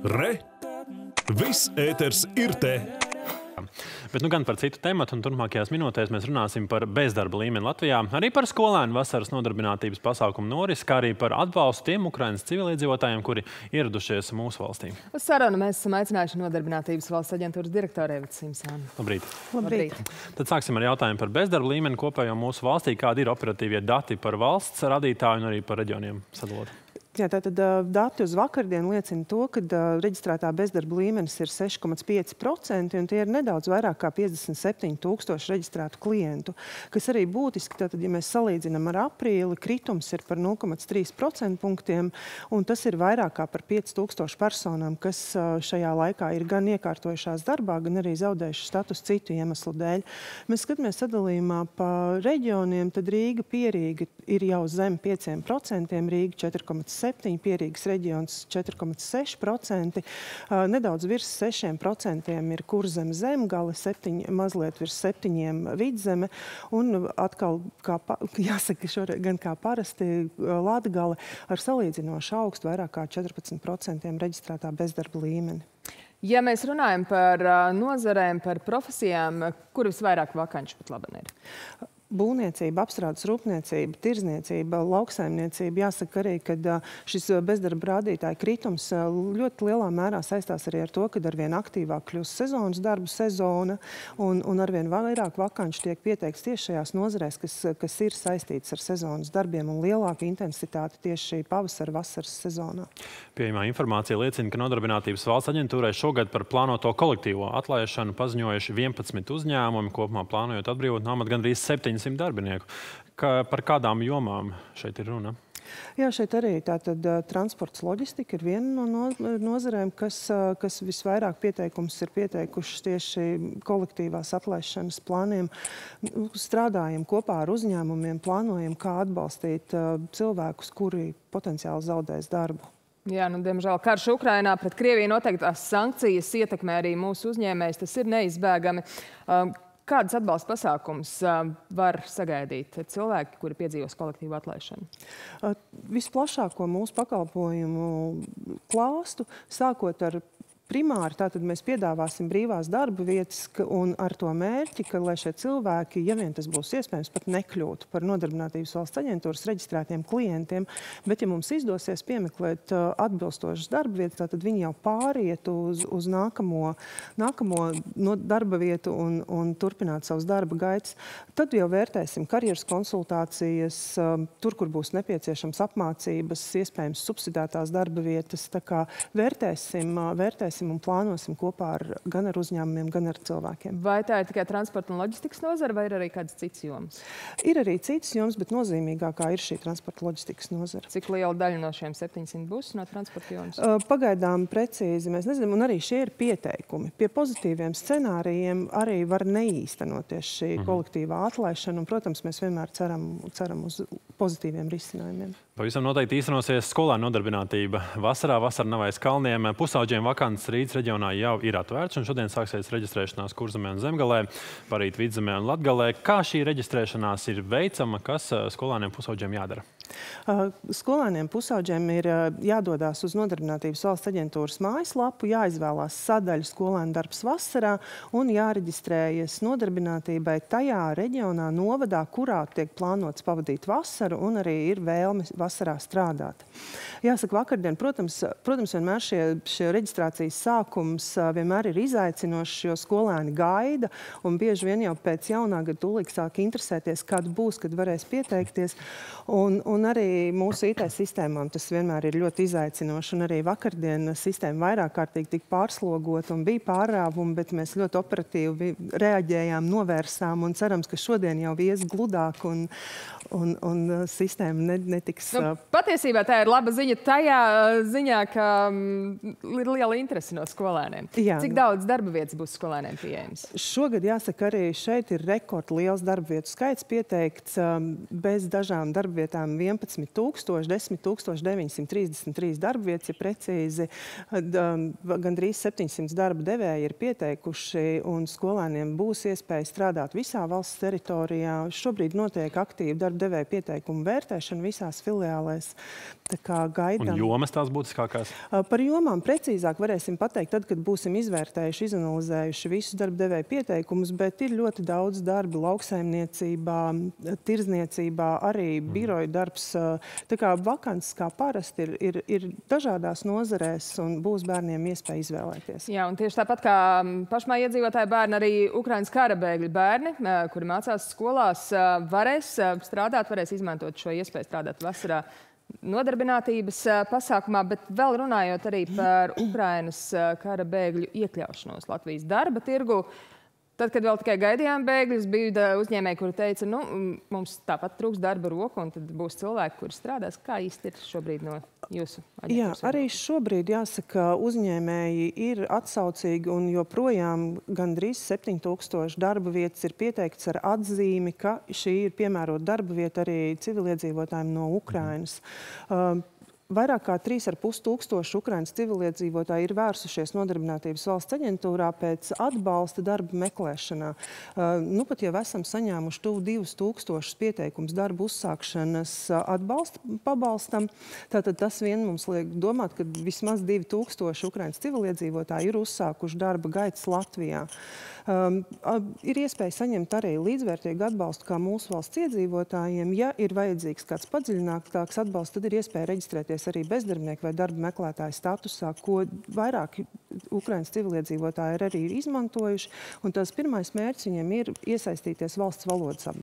Re! Viss ēters ir te! Bet nu gan par citu tematu, un turpmākajās minūtēs mēs runāsim par bezdarba līmeni Latvijā, arī par skolēnu vasaras nodarbinātības pasākumu norisi, kā arī par atbalstu tiem Ukrainas civiliedzīvotājiem, kuri ieradušies mūsu valstī. Uz sarunu mēs esam aicinājuši Nodarbinātības valsts aģentūras direktoru Evitu Simsānu. Labrīt. Labrīt. Tad sāksim ar jautājumu par bezdarba līmeni kopējo mūsu valstī. Kādi ir operatīvie dati par valsts radītāju un arī par reģioniem sadalot? Jā, tātad dati uz vakardienu liecina to, ka reģistrētā bezdarba līmenis ir 6,5%, un tie ir nedaudz vairāk kā 57,000 reģistrētu klientu, kas arī būtiski, tātad, ja mēs salīdzinām ar aprīli, kritums ir par 0,3% punktiem, un tas ir vairāk kā par 5,000 personām, kas šajā laikā ir gan iekārtojušās darbā, gan arī zaudējuši status citu iemeslu dēļ. Mēs skatāmies sadalījumā pa reģioniem, tad Rīga, Pierīga ir jau zem 5%, Rīga 4,7%, Pierīgas reģions 4,6%, nedaudz virs 6% ir Kurzeme Zemgale, mazliet virs 7% Vidzeme, un atkal, jāsaka, šoreiz gan kā parasti, Latgale ar salīdzinoši augstu, vairāk kā 14% reģistrētā bezdarba līmeni. Ja mēs runājam par nozarēm, par profesijām, kur visvairāk vakanču pat labi ir? Būvniecība, apstrādes rūpniecība, tirzniecība, lauksaimniecība. Jāsaka arī, ka šis bezdarba rādītāja kritums ļoti lielā mērā saistās arī ar to, ka arvien aktīvāk kļūst sezonas darbu sezona un arvien vairāk vakanču tiek pieteikts tieši šajās nozarēs, kas ir saistītas ar sezonas darbiem un lielāka intensitāte tieši pavasara vasaras sezonā. Pieejamā informācija liecina, ka Nodarbinātības valsts aģentūrai šogad par plānoto kolektīvo atlaišanu paziņojuši 11 uzņēmumi, kopumā plānojot atbrīvot no amata gandrīz 700 darbinieku. Par kādām jomām šeit ir runa? Jā, šeit arī tātad transports loģistika ir viena no nozarēm, kas visvairāk pieteikums ir pieteikuši tieši kolektīvās atlaišanas plāniem. Strādājam kopā ar uzņēmumiem, plānojam, kā atbalstīt cilvēkus, kuri potenciāli zaudēs darbu. Jā, nu, diemžēl karš Ukrainā pret Krieviju noteiktās sankcijas ietekmē arī mūsu uzņēmējus. Tas ir neizbēgami. Kādas atbalsta pasākums var sagaidīt cilvēki, kuri piedzīvos kolektīvu atlaišanu? Visplašāko mūsu pakalpojumu klāstu, sākot ar primāri, tātad mēs piedāvāsim brīvās darba vietas un ar to mērķi, ka, lai šie cilvēki, ja vien tas būs iespējams, pat nekļūtu par Nodarbinātības valsts aģentūras reģistrētiem klientiem, bet ja mums izdosies piemeklēt atbilstošas darba vietas, tātad viņi jau pāriet uz nākamo darba vietu un turpināt savus darba gaitas, tad jau vērtēsim karjeras konsultācijas, tur, kur būs nepieciešams apmācības, iespējams subsidētās darba vietas, tā kā vērtēsim un plānosim kopā gan ar uzņēmumiem, gan ar cilvēkiem. Vai tā ir tikai transporta un loģistikas nozara, vai ir arī kādas citas jomas? Ir arī citas jomas, bet nozīmīgākā ir šī transporta loģistikas nozara. Cik liela daļa no šiem 700 būs no transporta jomas? Pagaidām precīzi mēs nezinām, un arī šie ir pieteikumi. Pie pozitīviem scenārijiem arī var neīstenoties šī kolektīvā atlaišana, un, protams, mēs vienmēr ceram uz pozitīviem risinājumiem. Pavisam noteikti īstenosies skolēnu nodarbinātība. Vasarā nav aiz kalniem. Pusauģiem vakants Rīgas reģionā jau ir atvērts, un šodien sāksies reģistrēšanās Kurzemē un Zemgalē, parīt Vidzemē un Latgalē. Kā šī reģistrēšanās ir veicama, kas skolēniem pusauģiem jādara? Skolēniem pusauģiem ir jādodās uz Nodarbinātības valsts aģentūras mājaslapu, jāizvēlās sadaļa skolēnu darbs vasarā un jāreģistrējas nodarbinātībai tajā reģionā, novadā, kurā tiek plānots pavadīt vasaru un arī ir vēlme vasarā strādāt. Jāsaka, vakardien, protams, vienmēr šie reģistrācijas sākums vienmēr ir izaicinošs, jo skolēni gaida, un bieži vien jau pēc jaunā gada tūlīt sāk interesēties, kad būs, kad varēs pieteikties. Un arī mūsu IT sistēmām tas vienmēr ir ļoti izaicinoši, un arī vakardien sistēma vairāk kārtīgi tika pārslogota un bija pārrāvumi, bet mēs ļoti operatīvi reaģējām, novērsām un cerams, ka šodien jau ies gludāk un sistēma netiks... Patiesībā tā ir laba ziņa tajā ziņā, ka ir liela interese no skolēniem. Jā. Cik daudz darba vietas būs skolēniem pieejams? Šogad, jāsaka, arī šeit ir rekordliels darba vietu skaits pieteikts. Bez dažām darba vietām 10,933 darba vietas, ja precīzi. Gandrīz 700 darba devēji ir pieteikuši, un skolēniem būs iespēja strādāt visā valsts teritorijā. Šobrīd notiek aktīva darba devēja pieteikumu vērtēšana visās filiālēs. Tā kā gaidām. Un jomas tās būtiskākās? Par jomām precīzāk varēsim pateikt tad, kad būsim izvērtējuši, izanalizējuši visus darba devēju pieteikumus, bet ir ļoti daudz darba lauksaimniecībā, tirzniecībā, arī biroju darbs. Tā kā vakances kā parasti ir dažādās nozarēs un būs bērniem iespēja izvēlēties. Jā, un tieši tāpat kā pašmāju iedzīvotāji bērni, arī Ukrainas kara bēgļu bērni, kuri mācās skolās, varēs strādāt, varēs izmantot šo iespēju strādāt vasarā nodarbinātības pasākumā, bet vēl runājot arī par Ukrainas kara bēgļu iekļaušanos Latvijas darba tirgu. Tad, kad vēl tikai gaidījām bēgļus, bija uzņēmēji, kuri teica, nu, mums tāpat trūks darba roku, un tad būs cilvēki, kuri strādās. Kā īsti ir šobrīd no jūsu aģentūras? Jā, arī šobrīd jāsaka, uzņēmēji ir atsaucīgi un joprojām gandrīz 7000 darba vietas ir pieteikts ar atzīmi, ka šī ir piemērota darba vieta arī civiliedzīvotājiem no Ukrainas. Vairāk kā 3500 Ukrainas civiliedzīvotāji ir vērsušies Nodarbinātības valsts aģentūrā pēc atbalsta darba meklēšanā. Nu pat jau esam saņēmuši tuvu 2000 pieteikums darba uzsākšanas pabalstam. Tātad tas vien mums liek domāt, ka vismaz 2000 Ukrainas civiliedzīvotāji ir uzsākuši darba gaitas Latvijā. Ir iespēja saņemt arī līdzvērtīgu atbalstu kā mūsu valsts iedzīvotājiem. Ja ir vajadzīgs kāds padziļinātāks atbalsts, tad ir iespēja reģistrēties arī bezdarbnieku vai darba meklētāju statusā, ko vairāki Ukrainas civiliedzīvotāji arī ir izmantojuši. Un tās pirmais mērķis viņiem ir iesaistīties valsts valodas apgūšanā.